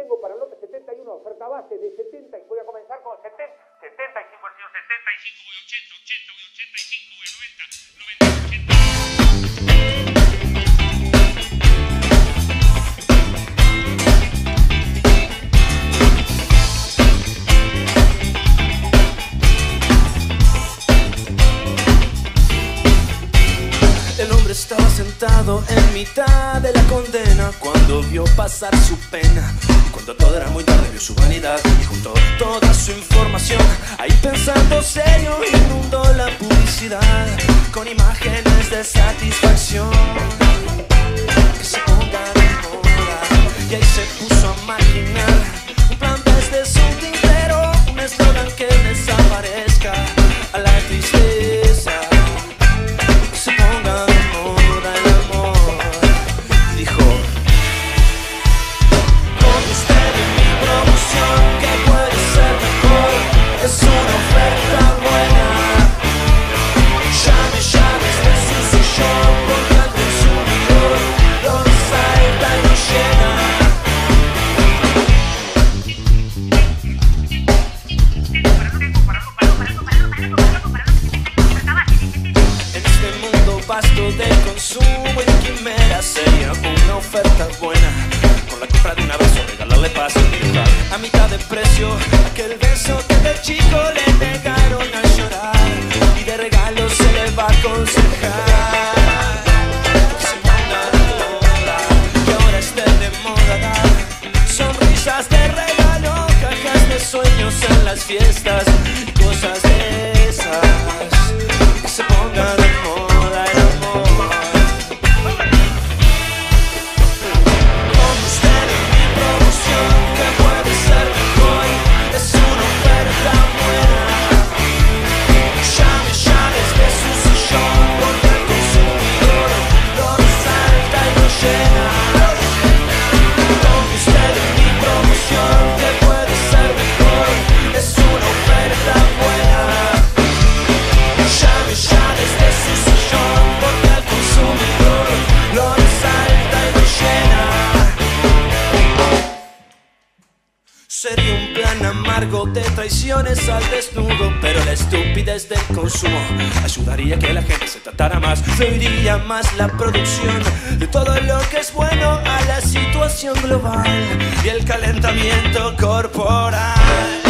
tengo para el lote 71, oferta base de 70, y voy a comenzar con 70, 75, el señor 75, voy 80, 80, voy 85, voy 90, 90, 80. El hombre estaba sentado en mitad de la condena cuando vio pasar su pena. Y cuando todo era muy tarde vio su vanidad y juntó toda su información. Ahí pensando serio inundó la publicidad con imágenes de satisfacción. Que se ponga de moda. Y ahí se puso a maquinar un plan desde su tintero, un eslogan que desaparezca a la tristeza. Que se ponga de moda el amor. Y dijo: con usted en mi promoción, que puede ser mejor, es una oferta buena. Llame, llame, este es su sillón, porque al consumidor lo resalta y lo llena. En este mundo vasto de consumo y de quimeras sería una oferta buena. Con la compra de un abrazo, regalarle paz y dibujar a mitad de precio aquel beso que de chico le negaron a llorar, y de regalo se le va a aconsejar que se ponga de moda, que ahora esté de moda dar sonrisas de regalo, cajas de sueños en las fiestas y cosas de esas. Que se ponga de moda el amor. Con usted en mi promoción, que puede ser mejor, es una oferta buena. Llame, llame, de su sillón, porque el consumidor lo resalta y lo llena. Con usted en mi promoción, que puede ser mejor, es una oferta buena. Llame, llame, de su sillón, porque el consumidor lo resalta y lo llena. Sería un plan amargo de traiciones al desnudo, pero la estupidez del consumo ayudaría a que la gente se tratara más. Fluiría más la producción de todo lo que es bueno a la situación global y el calentamiento corporal.